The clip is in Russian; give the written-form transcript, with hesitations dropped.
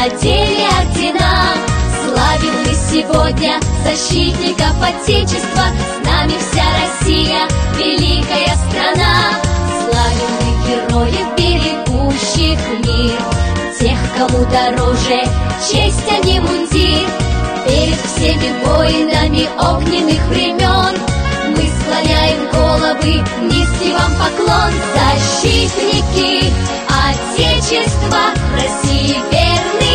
надели ордена. Славим мы сегодня защитников Отечества, с нами вся Россия, великая страна. Славим мы героев, берегущих мир, тех, кому дороже честь, а не мундир. Перед всеми воинами огненных времен мы склоняем головы, низкий вам поклон. Защитники Отечества, России верны